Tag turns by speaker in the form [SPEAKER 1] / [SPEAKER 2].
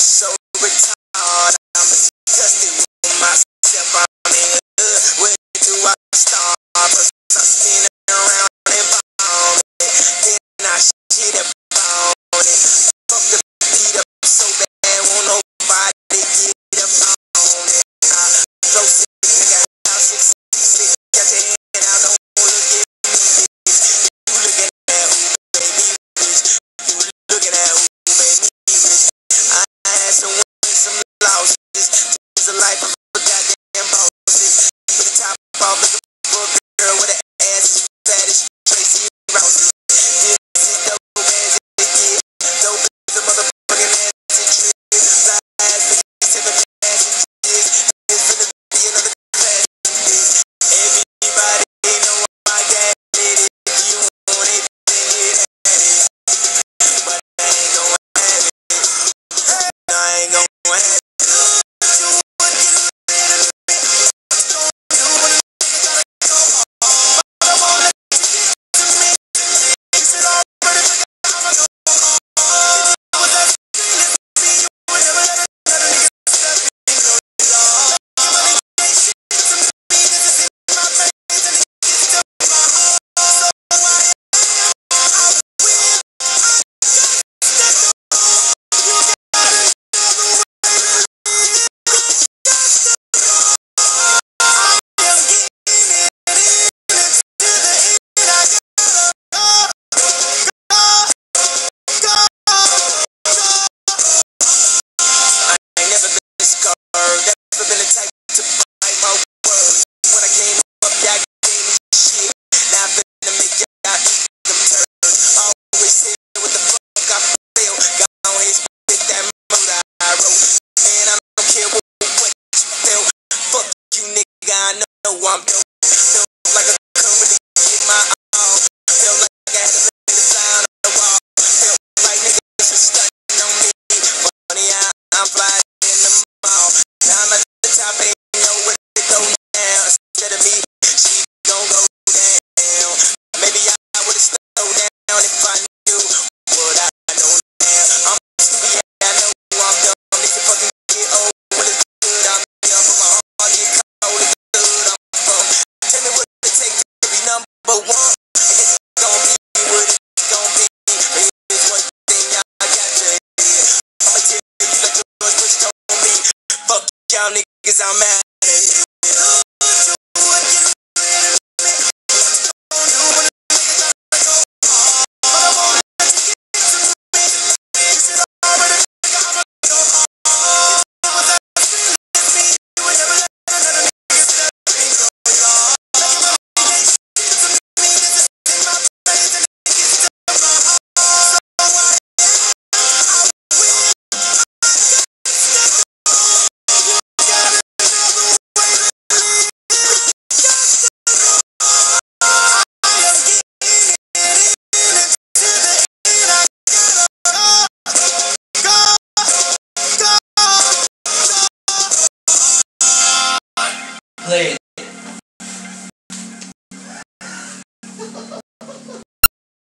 [SPEAKER 1] so retarded. I'm disgusted with myself. I'm in the hood. Where do I start? First I spin around and bomb it. Then I shit about it. Fuck the beat up so bad, won't nobody get up on it. I flow sick, nigga, how 66. Got your hand out, don't look at me, bitch. You looking at who made me rich. You looking at who made me rich. I had some wins, some losses. It's a life of a goddamn bosses. With the top off, looking for a girl with an ass as fat as Tracy Rousey. This is dope as it get. Dope as a motherfucking acid trip. Fly ass niggas take a ass and shit. It's finna be another class in this. Everybody know I got it. If you want it, then get at it. But I ain't gon' have it. I ain't gon' have it. I know I'm dope. Feel like I couldn't really get my all. Feel like I had to play the sign on the wall. Feel like niggas was stunting on me. Funny how I'm flying in the mall. Now I'm at the top, ain't know where to go now. Instead of me, she gon' go down. Maybe I would've slowed down if I knew what I know now. I'm stupid, yeah, I know I'm dumb. Need to fucking get old when it's good. I'm young, but my heart get cold. Number one, it's gon' be what it's gon' be. But here's one thing y'all got to hear. I'ma tell you like yours, which told me. Fuck y'all niggas, I'm mad.